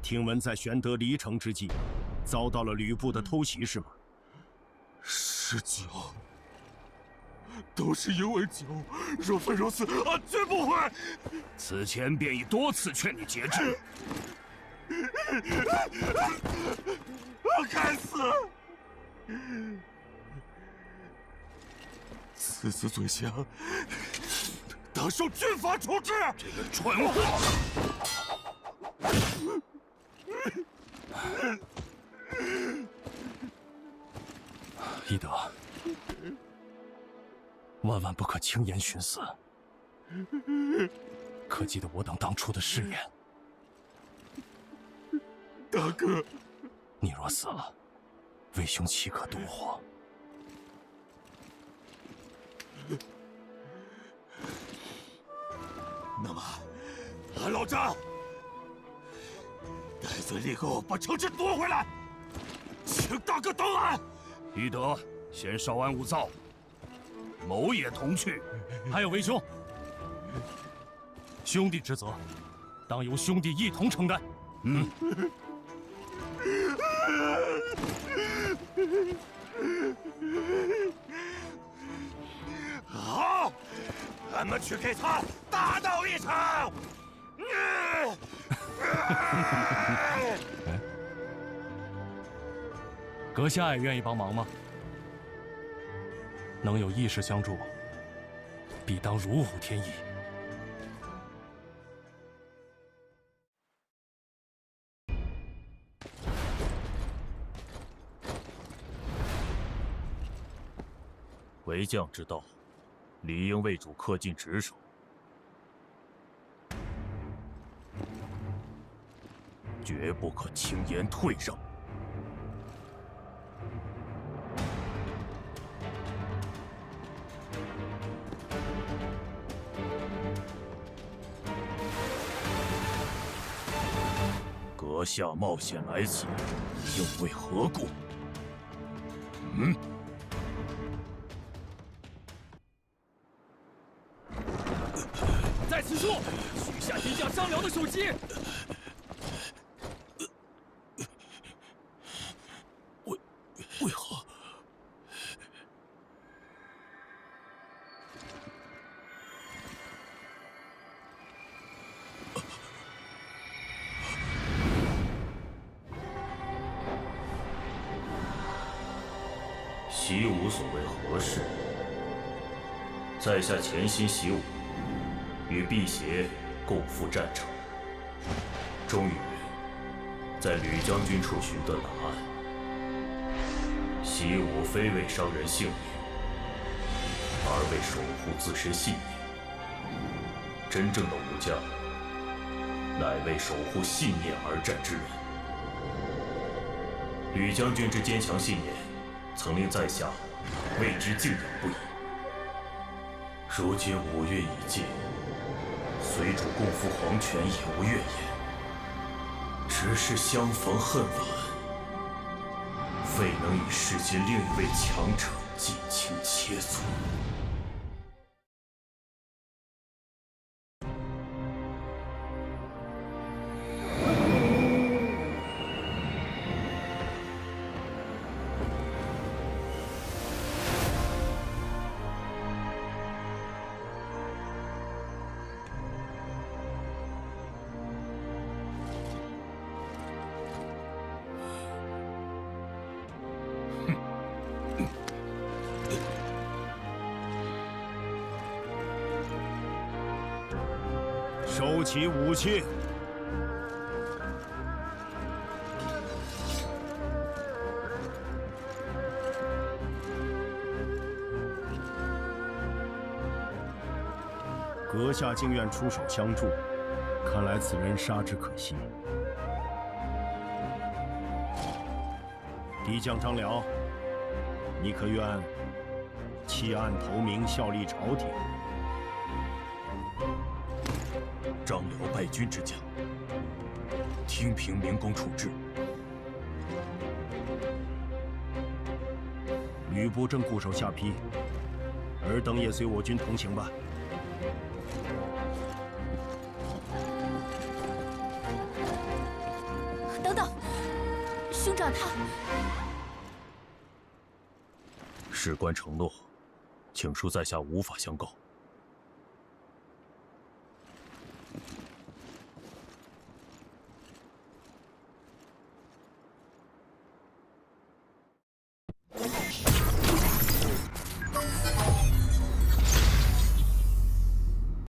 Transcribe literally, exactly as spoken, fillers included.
听闻在玄德离城之际，遭到了吕布的偷袭，是吗？ 是酒，都是因为酒。若非如此，俺绝不会。 此前便已多次劝你节制。 该死！此次罪降，当受军法处置。 这个蠢货！ 翼德，万万不可轻言寻死，可记得我等当初的誓言。 大哥， 你若死了，魏兄岂可独活？ 那么，俺老张戴罪立功，把城池夺回来，请大哥等俺。 翼德，先稍安勿躁，某也同去。 还有魏兄，兄弟之责，当由兄弟一同承担。 嗯。 好，俺们去给他大闹一场。 阁下也愿意帮忙吗？能有义士相助，必当如虎添翼。 为将之道，理应为主恪尽职守，绝不可轻言退让。阁下冒险来此，又为何故？嗯？ 在此处，取下敌将张辽的首级。 为为何？习武所谓何事？在下潜心习武，与辟邪共赴战场，终于在吕将军处寻得答案。习武非为伤人性命，而为守护自身信念。真正的武将，乃为守护信念而战之人。吕将军之坚强信念，曾令在下为之敬仰不已。如今五运已尽，随主共赴黄泉也无怨言，只是相逢恨晚，未能与世间另一位强者尽情切磋。 收起武器。阁下竟愿出手相助，看来此人杀之可惜。敌将张辽，你可愿弃暗投明，效力朝廷？ 张辽败军之将，听凭明公处置。 吕布正固守下邳，尔等也随我军同行吧。 找他。 事关承诺，请恕在下无法相告。